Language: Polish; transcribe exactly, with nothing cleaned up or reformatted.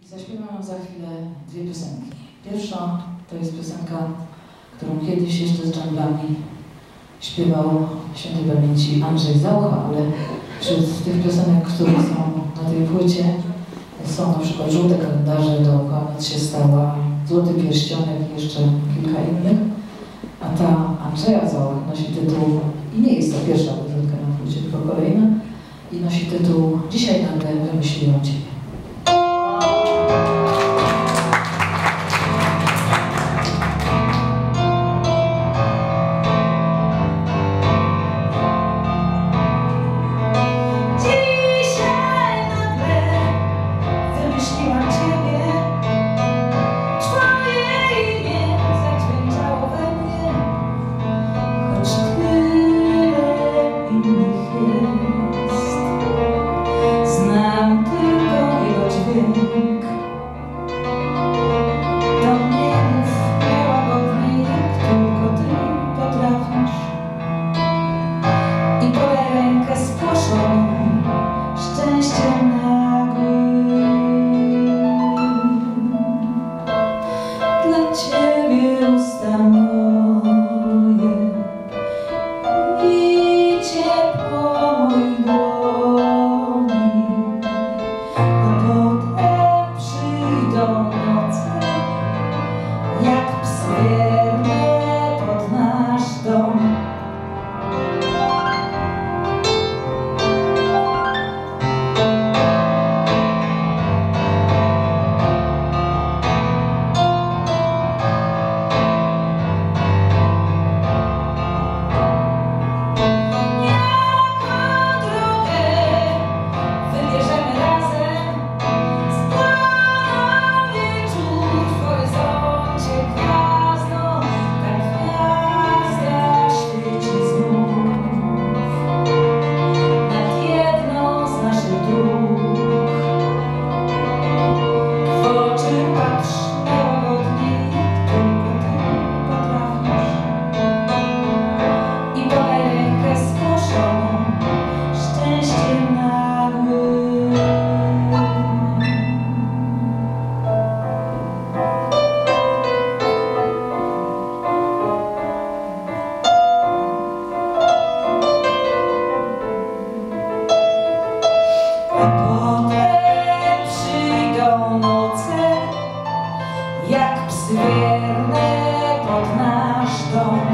Zaśpiewam za chwilę dwie piosenki. Pierwsza to jest piosenka, którą kiedyś jeszcze z dżanglami śpiewał świętej pamięci Andrzej Zaucha, ale wśród tych piosenek, które są na tej płycie, są na przykład Żółte kalendarze, Dookoła noc się stała, Złoty pierścionek i jeszcze kilka innych. A ta Andrzeja Zauch nosi tytuł, i nie jest to pierwsza piosenka na płycie, tylko kolejna, i nosi tytuł Dzisiaj nagle wymyśliłam Ciebie. Jak psy wierne pod nasz dom.